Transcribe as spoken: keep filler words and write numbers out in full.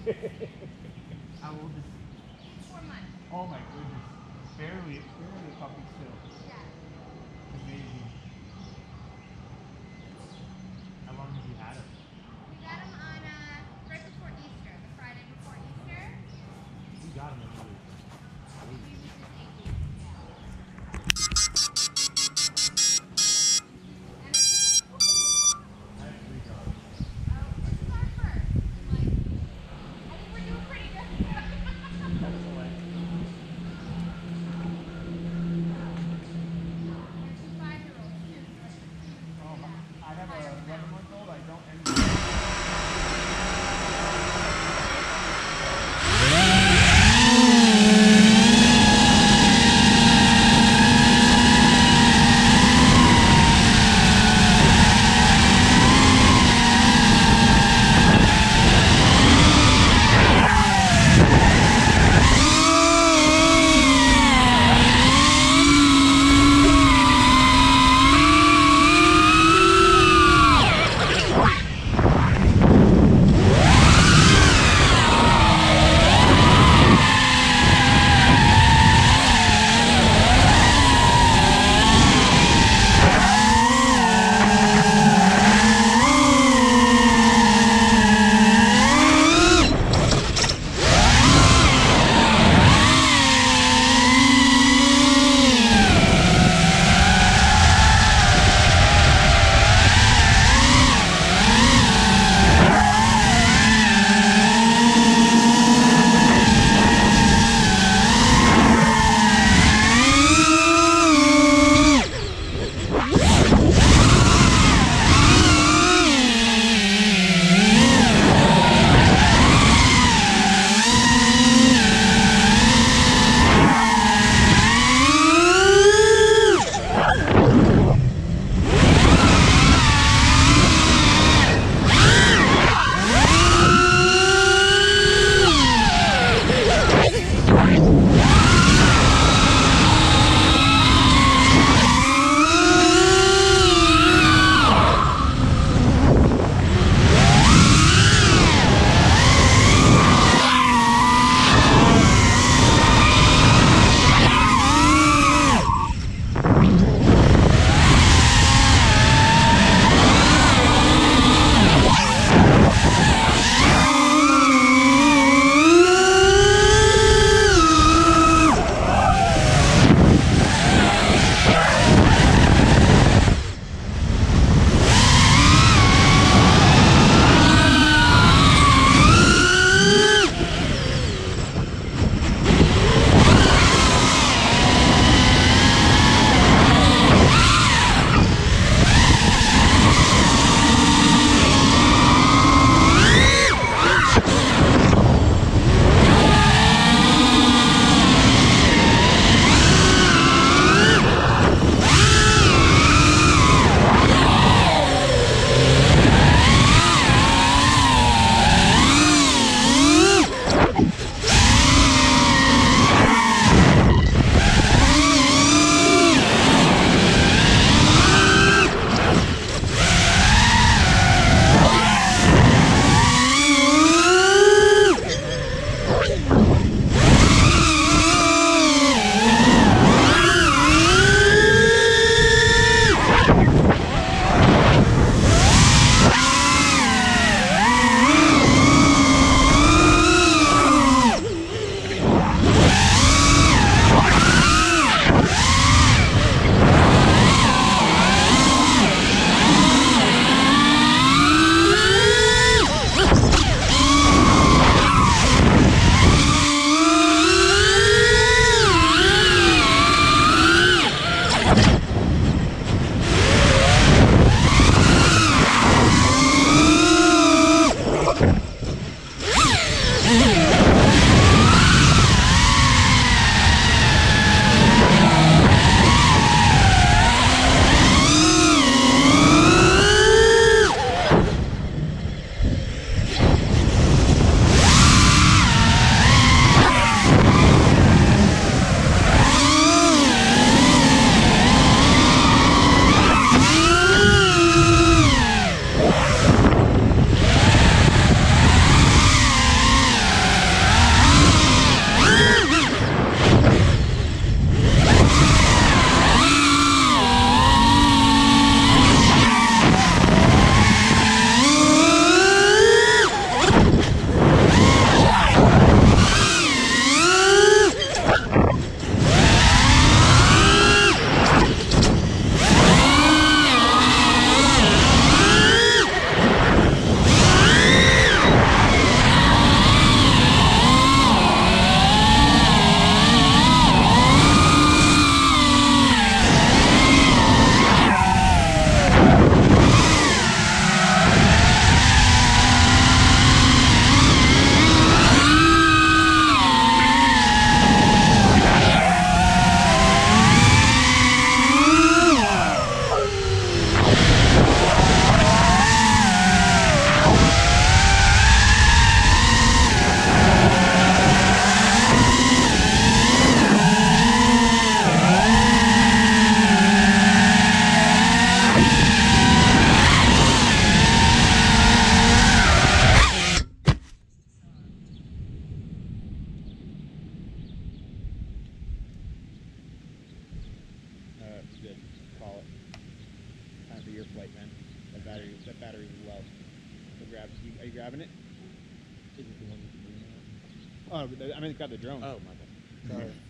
How old is he? Four months. Oh my goodness. Barely, barely a puppy still. Yeah. Amazing. How long have you had him? We got him on uh, right before Easter, the Friday before Easter. We got him when he was He eight. was just eight weeks. Yeah. I have three dogs. Oh, this is our first. I'm like, I think we're doing pretty good. Excellent. There's two five-year-olds. flight, man. That battery, that battery is low. So grab. You, are you grabbing it? Is it the one with the green on? Oh, the- I mean, grab the drone. Oh, my bad. Sorry.